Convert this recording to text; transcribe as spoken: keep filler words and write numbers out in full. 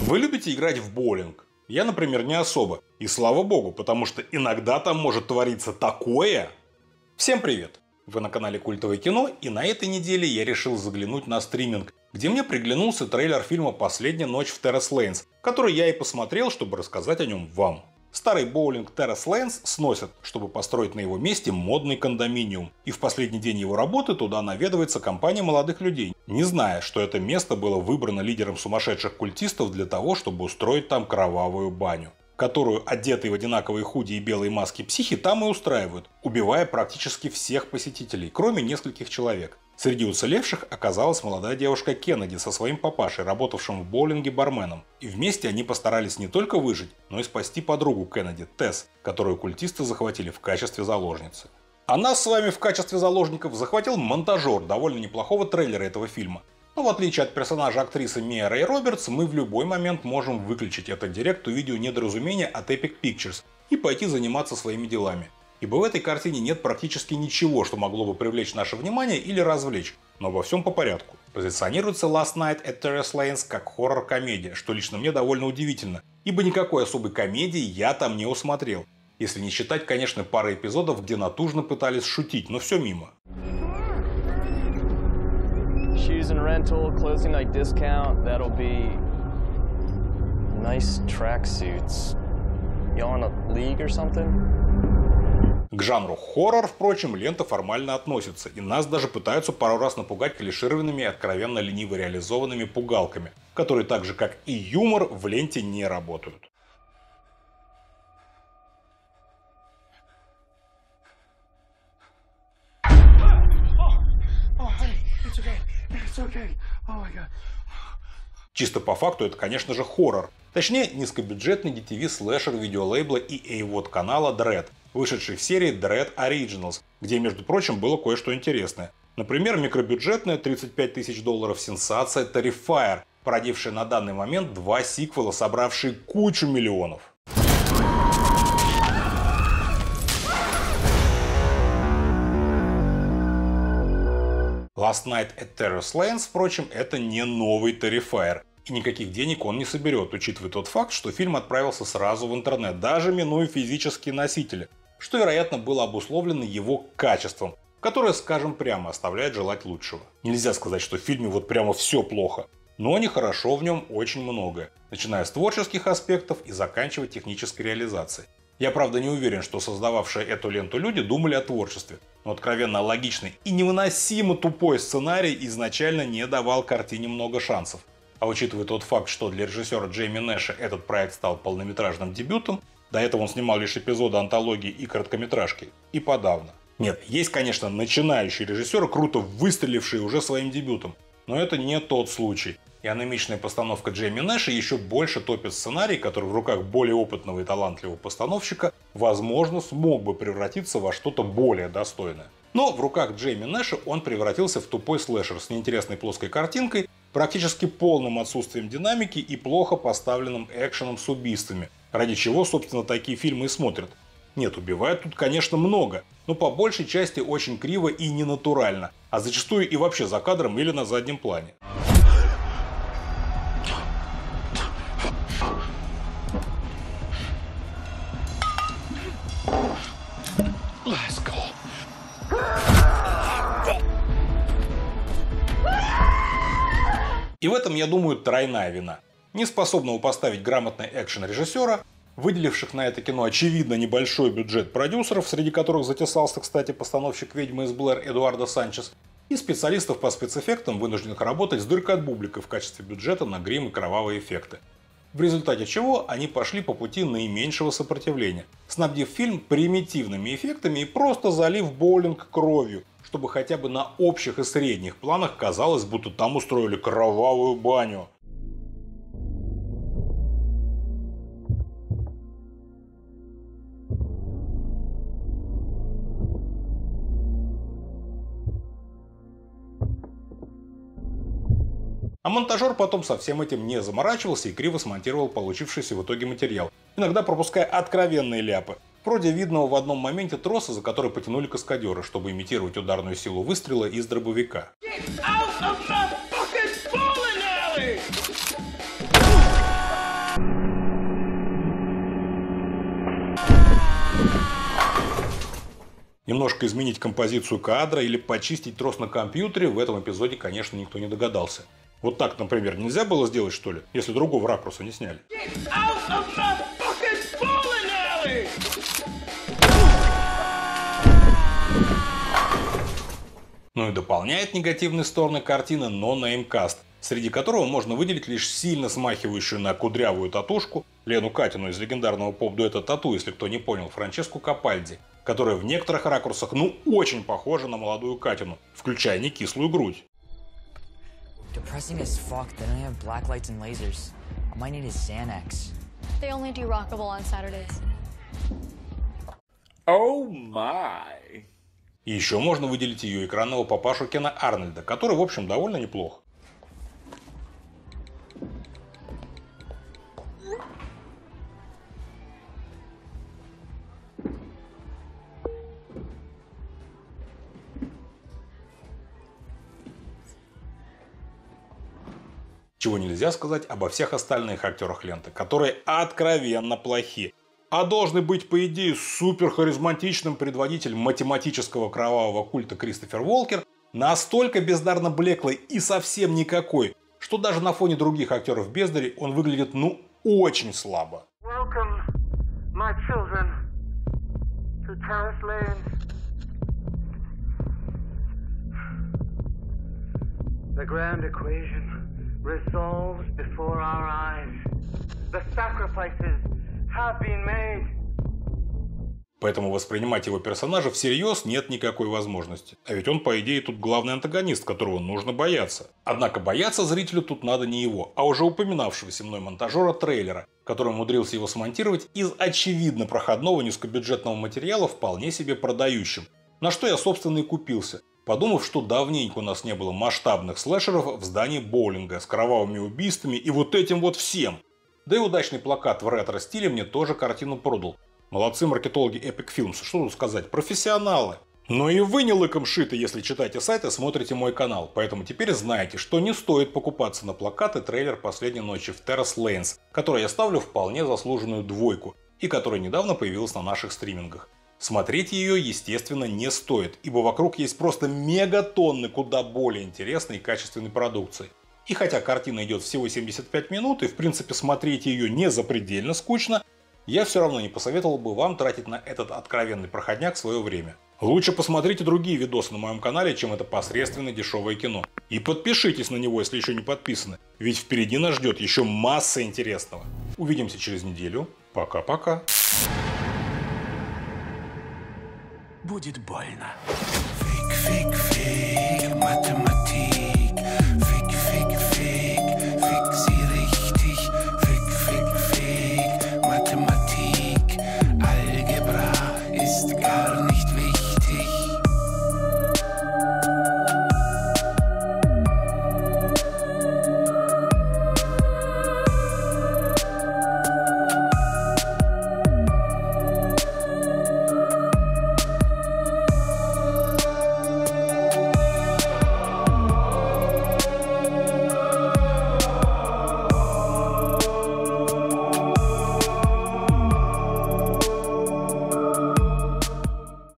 Вы любите играть в боулинг? Я, например, не особо. И слава богу, потому что иногда там может твориться такое. Всем привет! Вы на канале Культовое кино, и на этой неделе я решил заглянуть на стриминг, где мне приглянулся трейлер фильма «Последняя ночь в Террас Лейнс», который я и посмотрел, чтобы рассказать о нем вам. Старый боулинг Террас Лейнс сносят, чтобы построить на его месте модный кондоминиум. И в последний день его работы туда наведывается компания молодых людей, не зная, что это место было выбрано лидером сумасшедших культистов для того, чтобы устроить там кровавую баню, которую одетые в одинаковые худи и белые маски психи там и устраивают, убивая практически всех посетителей, кроме нескольких человек. Среди уцелевших оказалась молодая девушка Кеннеди со своим папашей, работавшим в боулинге барменом. И вместе они постарались не только выжить, но и спасти подругу Кеннеди, Тесс, которую культисты захватили в качестве заложницы. А нас с вами в качестве заложников захватил монтажер довольно неплохого трейлера этого фильма. Но в отличие от персонажа актрисы Мия Рэй Робертс, мы в любой момент можем выключить это директ-то-видео недоразумение от Epic Pictures и пойти заниматься своими делами. Ибо в этой картине нет практически ничего, что могло бы привлечь наше внимание или развлечь. Но обо всем по порядку. Позиционируется Last Night at Terrace Lanes как хоррор-комедия, что лично мне довольно удивительно, ибо никакой особой комедии я там не усмотрел. Если не считать, конечно, пары эпизодов, где натужно пытались шутить, но все мимо. Shoes and rental, closing night discount, that'll be nice tracksuits. You on a league or something? К жанру хоррор, впрочем, лента формально относится, и нас даже пытаются пару раз напугать клишированными и откровенно лениво реализованными пугалками, которые так же, как и юмор, в ленте не работают. Чисто по факту это, конечно же, хоррор. Точнее, низкобюджетный ди ти ви-слэшер видеолейбла и эй ви о ти канала Dread, вышедший в серии Dread Originals, где, между прочим, было кое-что интересное. Например, микробюджетная тридцать пять тысяч долларов сенсация Terrifier, породившая на данный момент два сиквела, собравшие кучу миллионов. Last Night at Terrace Lanes, впрочем, это не новый Terrifier. И никаких денег он не соберет, учитывая тот факт, что фильм отправился сразу в интернет, даже минуя физические носители, что, вероятно, было обусловлено его качеством, которое, скажем прямо, оставляет желать лучшего. Нельзя сказать, что в фильме вот прямо все плохо, но нехорошо в нем очень многое, начиная с творческих аспектов и заканчивая технической реализацией. Я, правда, не уверен, что создававшие эту ленту люди думали о творчестве, но откровенно логичный и невыносимо тупой сценарий изначально не давал картине много шансов. А учитывая тот факт, что для режиссера Джейми Нэша этот проект стал полнометражным дебютом, до этого он снимал лишь эпизоды антологии и короткометражки, и подавно. Нет, есть, конечно, начинающие режиссеры, круто выстрелившие уже своим дебютом, но это не тот случай. И анемичная постановка Джейми Нэша еще больше топит сценарий, который в руках более опытного и талантливого постановщика, возможно, смог бы превратиться во что-то более достойное. Но в руках Джейми Нэша он превратился в тупой слэшер с неинтересной плоской картинкой, практически полным отсутствием динамики и плохо поставленным экшеном с убийствами, ради чего, собственно, такие фильмы и смотрят. Нет, убивают тут, конечно, много, но по большей части очень криво и ненатурально, а зачастую и вообще за кадром или на заднем плане. И в этом, я думаю, тройная вина. Неспособного поставить грамотный экшен режиссера, выделивших на это кино очевидно небольшой бюджет продюсеров, среди которых затесался, кстати, постановщик «Ведьмы из Блэр» Эдуардо Санчес, и специалистов по спецэффектам, вынужденных работать с дыркой от бублика в качестве бюджета на грим и кровавые эффекты. В результате чего они пошли по пути наименьшего сопротивления, снабдив фильм примитивными эффектами и просто залив боулинг кровью, чтобы хотя бы на общих и средних планах казалось, будто там устроили кровавую баню. А монтажер потом со всем этим не заморачивался и криво смонтировал получившийся в итоге материал, иногда пропуская откровенные ляпы, вроде видного в одном моменте троса, за который потянули каскадеры, чтобы имитировать ударную силу выстрела из дробовика. Немножко изменить композицию кадра или почистить трос на компьютере в этом эпизоде, конечно, никто не догадался. Вот так, например, нельзя было сделать, что ли, если другого ракурса не сняли? Ну и дополняет негативные стороны картины No-Name-Cast, среди которого можно выделить лишь сильно смахивающую на кудрявую татушку Лену Катину из легендарного поп-дуэта Тату, если кто не понял, Франческу Капальди, которая в некоторых ракурсах ну очень похожа на молодую Катину, включая не кислую грудь. Depressing as fuck. They don't have black lights and lasers. I might need a Xanax. They only do Rockable on Saturdays. Oh my. И еще можно выделить ее экранного папашу Кена Арнольда, который, в общем, довольно неплох. Чего нельзя сказать обо всех остальных актерах ленты, которые откровенно плохи. А должен быть, по идее, суперхаризматичным предводитель математического кровавого культа Кристофер Уолкер настолько бездарно блеклый и совсем никакой, что даже на фоне других актеров бездари он выглядит ну очень слабо. Welcome, my children, to Terrace Lane. The grand equation resolves before our eyes. The sacrifices have been made. Поэтому воспринимать его персонажа всерьез нет никакой возможности. А ведь он, по идее, тут главный антагонист, которого нужно бояться. Однако бояться зрителю тут надо не его, а уже упоминавшегося мной монтажера трейлера, который умудрился его смонтировать из очевидно проходного низкобюджетного материала вполне себе продающим. На что я, собственно, и купился, подумав, что давненько у нас не было масштабных слэшеров в здании боулинга с кровавыми убийствами и вот этим вот всем. Да и удачный плакат в ретро-стиле мне тоже картину продал. Молодцы маркетологи Epic Films, что тут сказать, профессионалы. Но и вы не лыком шиты, если читаете сайт и смотрите мой канал, поэтому теперь знаете, что не стоит покупаться на плакат и трейлер «Последней ночи» в Terrace Lanes, который я ставлю вполне заслуженную двойку и которая недавно появилась на наших стримингах. Смотреть ее, естественно, не стоит, ибо вокруг есть просто мегатонны куда более интересной и качественной продукции. И хотя картина идет всего семьдесят пять минут и в принципе смотреть ее не запредельно скучно, я все равно не посоветовал бы вам тратить на этот откровенный проходняк свое время. Лучше посмотрите другие видосы на моем канале, чем это посредственное дешевое кино. И подпишитесь на него, если еще не подписаны, ведь впереди нас ждет еще масса интересного. Увидимся через неделю. Пока-пока. Будет больно. Фейк, фейк, фейк.